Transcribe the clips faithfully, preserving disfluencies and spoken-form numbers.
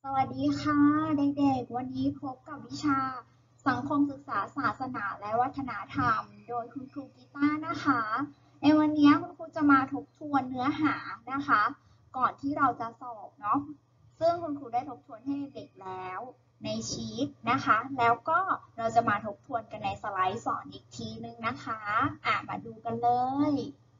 สวัสดีค่ะเด็กๆวันนี้พบกับวิชาสังคมศึกษาศาสนาและวัฒนธรรมโดยคุณครูกีตาร์นะคะในวันนี้คุณครูจะมาทบทวนเนื้อหานะคะก่อนที่เราจะสอบเนาะซึ่งคุณครูได้ทบทวนให้เด็กแล้วในชีทนะคะแล้วก็เราจะมาทบทวนกันในสไลด์สอนอีกทีนึงนะคะอ่ะมาดูกันเลย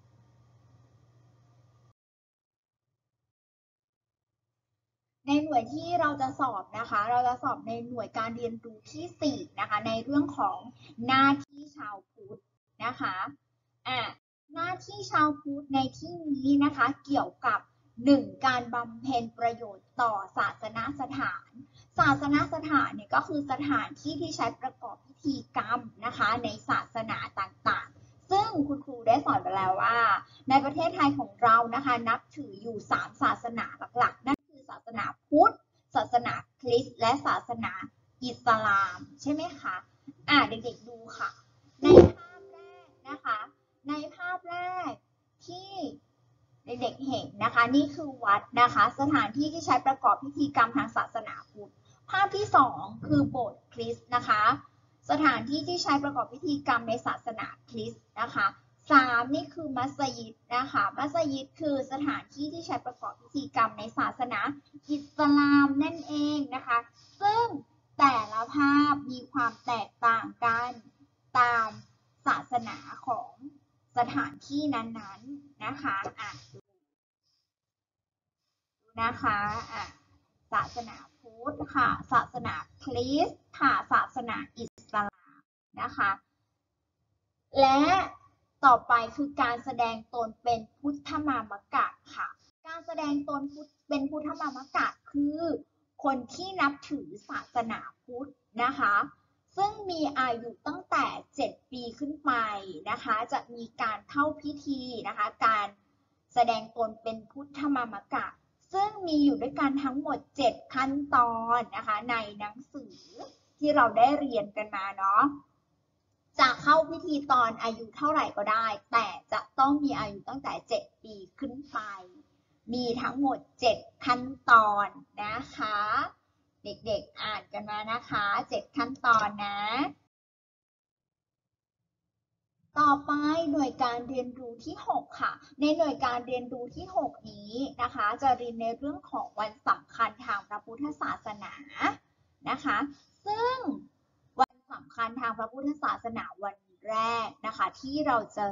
ในหน่วยที่เราจะสอบนะคะเราจะสอบในหน่วยการเรียนรู้ที่สี่นะคะในเรื่องของหน้าที่ชาวพุทธนะคะอ่ะหน้าที่ชาวพุทธในที่นี้นะคะเกี่ยวกับหนึ่งการบำเพ็ญประโยชน์ต่อศาสนสถานศาสนสถานเนี่ยก็คือสถานที่ที่ใช้ประกอบพิธีกรรมนะคะในศาสนาต่างๆซึ่งคุณครูได้สอนไปแล้วว่าในประเทศไทยของเรานะคะนับถืออยู่สามศาสนาหลักๆนั่นศาสนาพุทธศาสนาคริสต์และศาสนาอิสลามใช่ไหมคะอ่าเด็กๆดูค่ะในภาพแรกนะคะในภาพแรกที่เด็กๆเห็นนะคะนี่คือวัดนะคะสถานที่ที่ใช้ประกอบพิธีกรรมทางศาสนาพุทธภาพที่สองคือโบสถ์คริสต์นะคะสถานที่ที่ใช้ประกอบพิธีกรรมในศาสนาคริสต์นะคะสามนี่คือมัสยิดนะคะมัสยิดคือสถานที่ที่ใช้ประกอบพิธีกรรมในศาสนาอิสลามนั่นเองนะคะซึ่งแต่ละภาพมีความแตกต่างกันตามศาสนาของสถานที่นั้นๆนะคะอ่ะดูนะคะอ่ะศาสนาพุทธค่ะศาสนาคริสต์ค่ะศาสนาอิสลามนะคะและต่อไปคือการแสดงตนเป็นพุทธมามกะค่ะการแสดงตนเป็นพุทธมามกะคือคนที่นับถือศาสนาพุทธนะคะซึ่งมีอายุตั้งแต่เจ็ดปีขึ้นไปนะคะจะมีการเข้าพิธีนะคะการแสดงตนเป็นพุทธมามกะซึ่งมีอยู่ด้วยกันทั้งหมดเจ็ดขั้นตอนนะคะในหนังสือที่เราได้เรียนกันมาเนาะจะเข้าพิธีตอนอายุเท่าไหร่ก็ได้แต่จะต้องมีอายุตั้งแต่เจ็ดปีขึ้นไปมีทั้งหมดเจ็ดขั้นตอนนะคะเด็กๆอ่านกันมานะคะเจ็ดขั้นตอนนะต่อไปหน่วยการเรียนรู้ที่หกค่ะในหน่วยการเรียนรู้ที่หกนี้นะคะจะเรียนในเรื่องของวันสำคัญทางพระพุทธศาสนานะคะซึ่งวันสำคัญทางพระพุทธศาสนาวันแรกนะคะที่เราจะ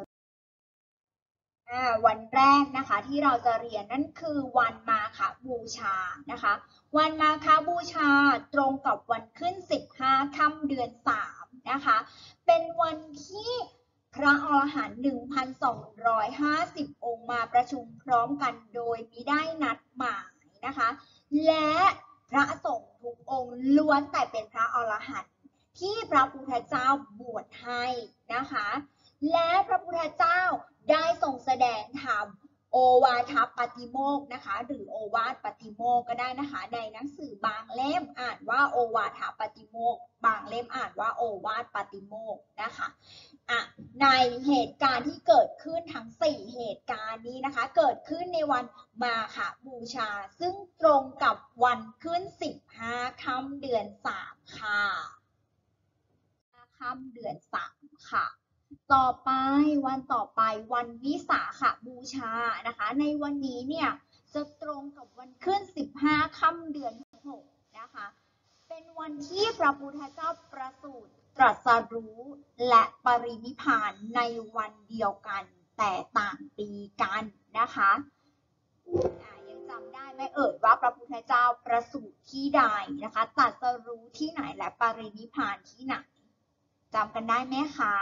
วันแรกนะคะที่เราจะเรียนนั่นคือวันมาฆบูชานะคะวันมาฆบูชาตรงกับวันขึ้นสิบห้าค่ำเดือนสามนะคะเป็นวันที่พระอรหันต์ หนึ่งพันสองร้อยห้าสิบ องค์มาประชุมพร้อมกันโดยมิได้นัดหมายนะคะและพระสงฆ์ทุกองค์ล้วนแต่เป็นพระอรหันต์ที่พระพุทธเจ้าบวชให้นะคะและพระพุทธเจ้าได้ทรงแสดงธรรมโอวาทปาติโมกข์นะคะหรือโอวาทปาติโมกข์ก็ได้นะคะในหนังสือบางเล่มอ่านว่าโอวาทปาติโมกข์บางเล่มอ่านว่าโอวาทปาติโมกข์นะคะอ่ะในเหตุการณ์ที่เกิดขึ้นทั้งสี่เหตุการณ์นี้นะคะเกิดขึ้นในวันมาฆบูชาซึ่งตรงกับวันขึ้นสิบห้าค่ำเดือนสามค่ะค่ำเดือนสามค่ะต่อไปวันต่อไปวันวิสาขบูชานะคะในวันนี้เนี่ยจะตรงกับวันขึ้นสิบห้าค่ำเดือนหกนะคะเป็นวันที่พระพุทธเจ้าประสูติตรัสรู้และปรินิพพานในวันเดียวกันแต่ต่างปีกันนะคะยังจำได้ไหมเอ่ยว่าพระพุทธเจ้าประสูติที่ใดนะคะตรัสรู้ที่ไหนและปรินิพพานที่ไหนจำกันได้ไหมคะ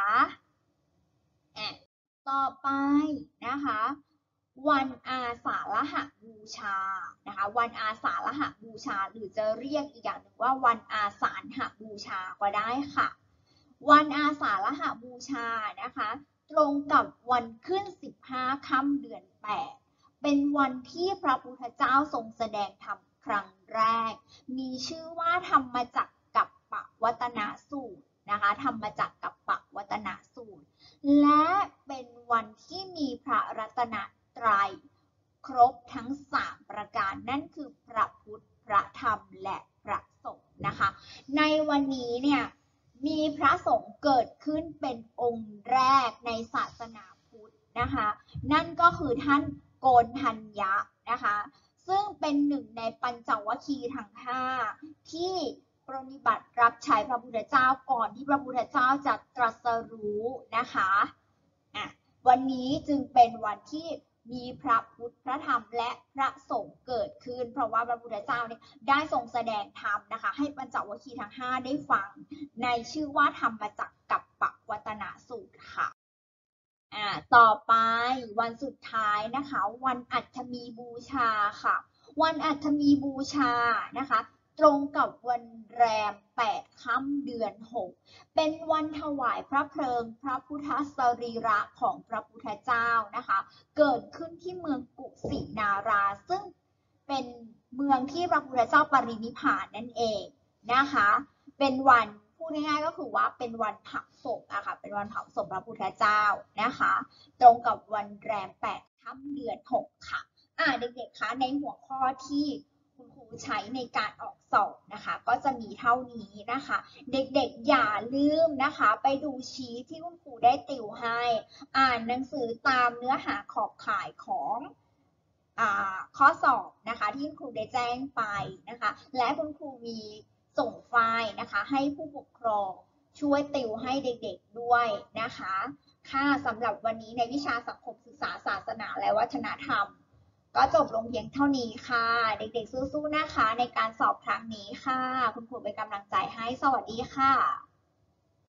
ต่อไปนะคะวันอาสาฬหบูชานะคะวันอาสาฬหบูชาหรือจะเรียกอีกอย่างหนึ่งว่าวันอาสาฬหบูชาก็ได้ค่ะวันอาสาฬหบูชานะคะตรงกับวันขึ้นสิบห้าค่ำเดือนแปดเป็นวันที่พระพุทธเจ้าทรงแสดงธรรมครั้งแรกมีชื่อว่าธรรมจักรกัปปวัตนสูตรนะคะธรรมจักรกัปปวัตนสูตรและเป็นวันที่มีพระรัตนตรัยครบทั้งสามประการนั่นคือพระพุทธพระธรรมและนะคะ ในวันนี้เนี่ยมีพระสงฆ์เกิดขึ้นเป็นองค์แรกในศาสนาพุทธนะคะนั่นก็คือท่านโกณทัญญะนะคะซึ่งเป็นหนึ่งในปัญจวัคคีย์ทั้งห้าที่ปรนิบัติรับใช้พระพุทธเจ้าก่อนที่พระพุทธเจ้าจะตรัสรู้นะคะอ่ะวันนี้จึงเป็นวันที่มีพระพุทธพระธรรมและพระสงฆ์เกิดขึ้นเพราะว่าพระพุทธเจ้าเนี่ยได้ทรงแสดงธรรมนะคะให้ปัญจวัคคีย์ทั้งห้าได้ฟังในชื่อว่าธรรมจักกัปปวัตนสูตรค่ะอ่าต่อไปวันสุดท้ายนะคะวันอัฐมีบูชาค่ะวันอัฐมีบูชานะคะตรงกับวันแรมแปดค่ำเดือนหกเป็นวันถวายพระเพลิงพระพุทธสรีระของพระพุทธเจ้านะคะเกิดขึ้นที่เมืองกุสินาราซึ่งเป็นเมืองที่พระพุทธเจ้าปรินิพพานนั่นเองนะคะเป็นวันพูดง่ายๆก็คือว่าเป็นวันเผาศพอะค่ะเป็นวันเผาศพพระพุทธเจ้านะคะตรงกับวันแรมแปดค่ำเดือนหกค่ะอ่าเด็กๆคะในหัวข้อที่คุณครูใช้ในการออกสอบนะคะก็จะมีเท่านี้นะคะเด็กๆอย่าลืมนะคะไปดูชีทที่คุณครูได้ติวให้อ่านหนังสือตามเนื้อหาขอบข่ายของข้อสอบนะคะที่คุณครูได้แจ้งไปนะคะและคุณครูมีส่งไฟล์นะคะให้ผู้ปกครองช่วยติวให้เด็กๆด้วยนะคะค่ะสำหรับวันนี้ในวิชาสังคมศึกษาศาสนาและวัฒนธรรมก็จบลงเพียงเท่านี้ค่ะเด็กๆสู้ๆนะคะในการสอบครั้งนี้ค่ะคุณครูเป็นกำลังใจให้สวัสดีค่ะ